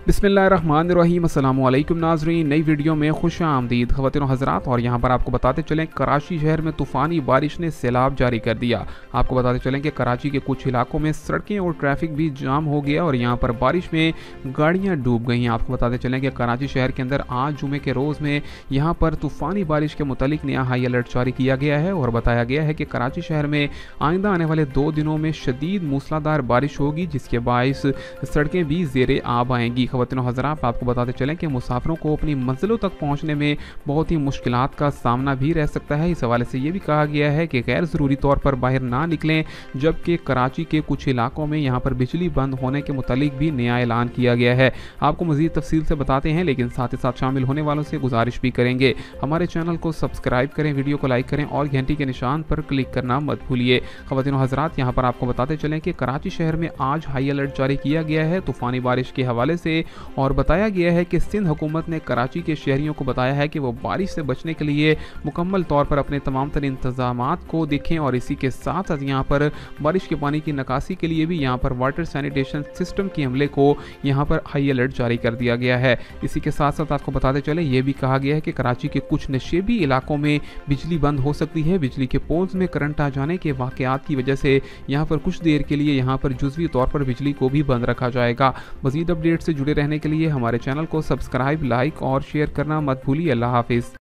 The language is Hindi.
बिस्मिल्लाहिर्रहमानिर्रहीम अस्सलामुअलैकुम नाज़रीन, नई वीडियो में खुश आमदीद ख़वातीन हज़रात। और यहाँ पर आपको बताते चलें कराची शहर में तूफ़ानी बारिश ने सैलाब जारी कर दिया। आपको बताते चलें कि कराची के कुछ इलाकों में सड़कें और ट्रैफिक भी जाम हो गया और यहाँ पर बारिश में गाड़ियाँ डूब गई। आपको बताते चलें कि कराची शहर के अंदर आज जुमे के रोज़ में यहाँ पर तूफ़ानी बारिश के मुतालिक नया हाई अलर्ट जारी किया गया है और बताया गया है कि कराची शहर में आइंदा आने वाले 2 दिनों में शदीद मूसलाधार बारिश होगी, जिसके बायस सड़कें भी ज़ेरे आब आएंगी। ख़वातीन हज़रात, आपको बताते चलें कि मुसाफिरों को अपनी मंजिलों तक पहुंचने में बहुत ही मुश्किलात का सामना भी रह सकता है। इस हवाले से ये भी कहा गया है कि गैर ज़रूरी तौर पर बाहर ना निकलें, जबकि कराची के कुछ इलाकों में यहाँ पर बिजली बंद होने के मुतालिक भी नया ऐलान किया गया है। आपको मज़ीद तफसील से बताते हैं, लेकिन साथ ही साथ शामिल होने वालों से गुजारिश भी करेंगे हमारे चैनल को सब्सक्राइब करें, वीडियो को लाइक करें और घंटी के निशान पर क्लिक करना मत भूलिए। ख़वातीन हज़रात, यहाँ पर आपको बताते चलें कि कराची शहर में आज हाई अलर्ट जारी किया गया है तूफ़ानी बारिश के हवाले से और बताया गया है कि सिंध हुकूमत ने कराची के शहरियों को बताया है कि वो बारिश से बचने के लिए मुकम्मल तौर पर अपने तमाम तर इंतजामात को देखें और इसी के साथ साथ यहाँ पर बारिश के पानी की निकासी के लिए भी यहाँ पर वाटर सैनिटेशन सिस्टम के अमले को यहाँ पर हाई अलर्ट जारी कर दिया गया है। इसी के साथ साथ आपको बताते चले ये भी कहा गया है कि कराची के कुछ नशेबी इलाकों में बिजली बंद हो सकती है। बिजली के पोल्स में करंट आ जाने के वाक़यात की वजह से यहाँ पर कुछ देर के लिए यहाँ पर जुज़वी तौर पर बिजली को भी बंद रखा जाएगा। मज़ीद अपडेट से जुड़े रहने के लिए हमारे चैनल को सब्सक्राइब, लाइक और शेयर करना मत भूलिए। अल्लाह हाफिज़।